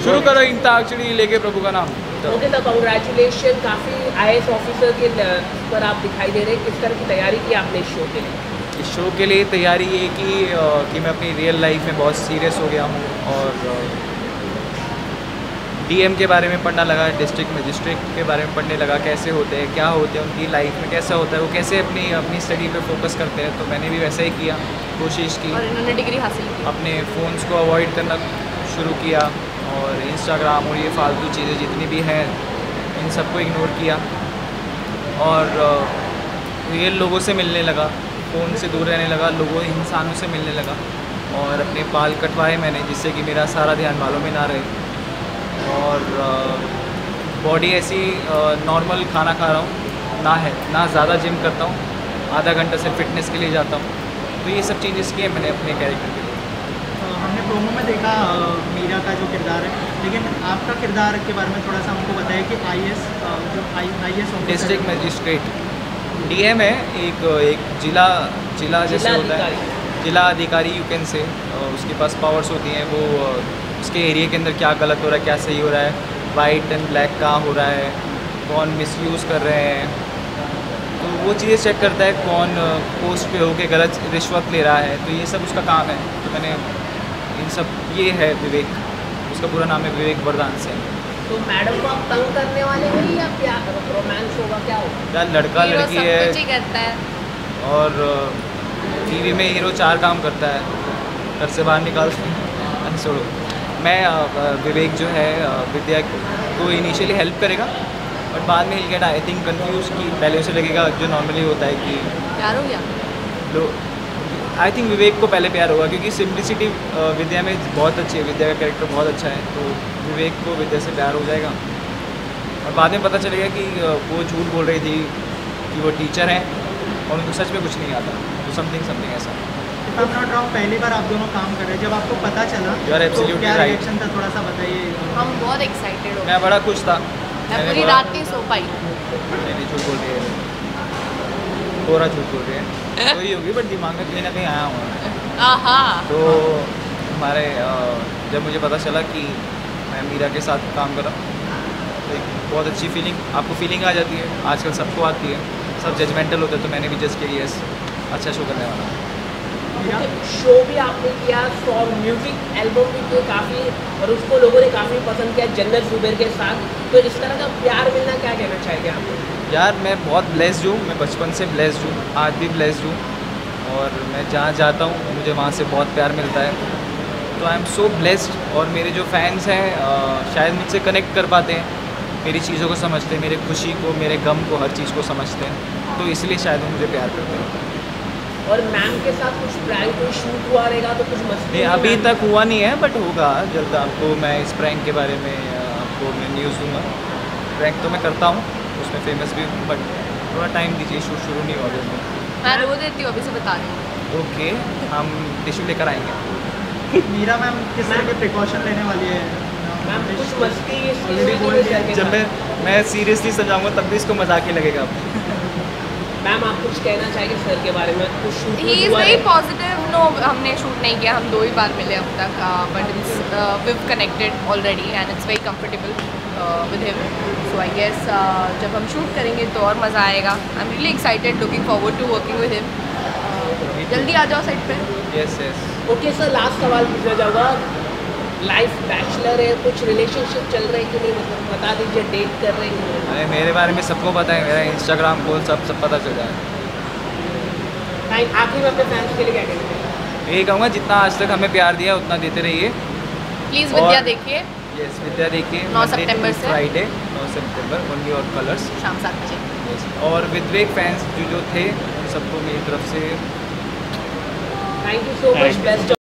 शुरू करो इंताक्षरी लेके प्रभु का नाम। ओके, तो कॉन्ग्रेचुलेशन, काफ़ी IAS ऑफिसर के पर आप दिखाई दे रहे हैं। किस तरह की तैयारी की आपने इस शो के लिए? इस शो के लिए तैयारी ये कि मैं अपनी रियल लाइफ में बहुत सीरियस हो गया हूँ और DM के बारे में पढ़ना लगा, डिस्ट्रिक्ट मजिस्ट्रेट के बारे में पढ़ने लगा, कैसे होते हैं, क्या होते हैं, उनकी लाइफ में कैसा होता है, वो कैसे अपनी स्टडी पे फोकस करते हैं। तो मैंने भी वैसा ही किया, कोशिश की और इन्होंने डिग्री हासिल की। अपने फ़ोन्स को अवॉइड करना शुरू किया और इंस्टाग्राम और ये फालतू चीज़ें जितनी भी हैं इन सबको इग्नोर किया और रियल लोगों से मिलने लगा, फ़ोन से दूर रहने लगा, इंसानों से मिलने लगा और अपने बाल कटवाए मैंने, जिससे कि मेरा सारा ध्यान बालों में ना रहे और बॉडी ऐसी नॉर्मल खाना खा रहा हूँ ना ज़्यादा जिम करता हूँ, आधा घंटा सिर्फ फिटनेस के लिए जाता हूँ। तो ये सब चेंजेस किए मैंने अपने कैरेक्टर के लिए। हमने प्रोमो में देखा मीरा का जो किरदार है, लेकिन आपका किरदार के बारे में थोड़ा सा हमको बताइए कि IAS डिस्ट्रिक्ट मजिस्ट्रेट DM है, एक जिला जैसे होता है, जिला अधिकारी यू कैन से, उसके पास पावर्स होती हैं। वो उसके एरिया के अंदर क्या गलत हो रहा है, क्या सही हो रहा है, वाइट एंड ब्लैक कहाँ हो रहा है, कौन मिसयूज़ कर रहे हैं, तो वो चीज़ें चेक करता है, कौन पोस्ट पे होके गलत रिश्वत ले रहा है, तो ये सब उसका काम है। तो मैंने इन सब, ये है विवेक, उसका पूरा नाम है विवेक वरदान सिंह। तो मैडम को आप तंग करने वाले हैं या प्यार रोमांस होगा, क्या होगा? क्या लड़का लड़की है कुछ ही करता है और TV में हीरो 4 काम करता है, घर से बाहर निकालते छोड़ो। मैं विवेक जो है विद्या को इनिशियली हेल्प करेगा बट बाद में गेट आई थिंक कंफ्यूज कि पहले उसे लगेगा जो नॉर्मली होता है कि प्यार हो गया। आई थिंक विवेक को पहले प्यार होगा क्योंकि सिंप्लिसिटी विद्या में बहुत अच्छी है, विद्या का कैरेक्टर बहुत अच्छा है, तो विवेक को विद्या से प्यार हो जाएगा और बाद में पता चलेगा कि वो झूठ बोल रही थी कि वो टीचर हैं और उनको सच में कुछ नहीं आता, तो समथिंग ऐसा। पहली बार आप दोनों काम कर रहे हैं, जब आपको पता चला तो क्या रिएक्शन था, थोड़ा सा बताइए। हम बहुत एक्साइटेड हो, मैं बड़ा खुश था, मैं पूरी रात नहीं सो पाई। नहीं झूठ बोल रही है, पूरा झूठ बोल रही है, वही होगी बट दिमाग में कहीं ना कहीं आया हूँ। तो हमारे जब मुझे पता चला कि मैं मीरा के साथ काम कर रहा हूँ तो एक बहुत अच्छी फीलिंग, आपको फीलिंग आ जाती है, आजकल सबको आती है, सब जजमेंटल होते हैं, तो मैंने भी जज किया यस अच्छा शो करने वाला। शो भी आपने किया, फॉर म्यूजिक एल्बम भी किया काफ़ी और उसको लोगों ने काफ़ी पसंद किया जन्नत जुबैर के साथ। तो इस तरह का प्यार मिलना, क्या कहना चाहेंगे आप? यार मैं बहुत ब्लेस्ड हूँ, मैं बचपन से ब्लेस्ड हूँ, आज भी ब्लेस्ड हूँ और मैं जहाँ जाता हूँ मुझे वहाँ से बहुत प्यार मिलता है, तो आई एम सो ब्लेस्ड। और मेरे जो फैंस हैं शायद मुझसे कनेक्ट कर पाते हैं, मेरी चीज़ों को समझते हैं, मेरे खुशी को, मेरे गम को, हर चीज़ को समझते हैं, तो इसलिए शायद वो मुझे प्यार करते हैं। और मैम के साथ कुछ प्रैंक कोई शूट हुआ रहेगा तो कुछ मस्ती? नहीं अभी तक हुआ नहीं है बट होगा जल्द, आपको मैं इस प्रैंक के बारे में आपको मैं न्यूज़ दूँगा। प्रैंक तो मैं करता हूँ, उसमें फेमस भी हूँ, बट थोड़ा टाइम दीजिए, शूट शुरू नहीं हुआ अभी। मैं रो देती हूँ, अभी से बता रही हूँ। ओके, हम टिश्यू लेकर आएंगे। मीरा मैम किस तरह के प्रिकॉशन लेने वाली है? मैम कुछ मस्ती जब मैं सीरियसली सजाऊँगा तब भी इसको मजाक ही लगेगा। मैम आप कुछ कहना चाहेंगे सर के बारे में? कुछ shoot he is very positive. No, हमने शूट नहीं किया, हम 2 ही बार मिले अब तक, but it's we connected already and it's very comfortable with him. So I guess जब हम शूट करेंगे तो और मज़ा आएगा। I am really excited, looking forward to working with him. जल्दी आ जाओ साइड पे। Yes yes. Okay sir, last सवाल पूछना चाहूँगा, लाइफ बैचलर है, कुछ रिलेशनशिप चल रहे कि नहीं, मतलब बता दीजिए, डेट कर रहे हैं? अरे मेरे बारे में सबको पता है, मेरा इंस्टाग्राम खोल सब पता चल जाए। आखिर में अपने फैंस के लिए क्या कहना चाहिए? यही कहूँगा जितना आज तक हमें प्यार दिया उतना देते रहिए। प्लीज़ विद्या देखिए। यस विद्या देखिए, 9 सितंबर से फ्राइडे 9 सितंबर, ओनली और कलर्स, शाम 7 बजे। और विवेक फैंस जो थे सबको मेरी तरफ से thank you so much, best.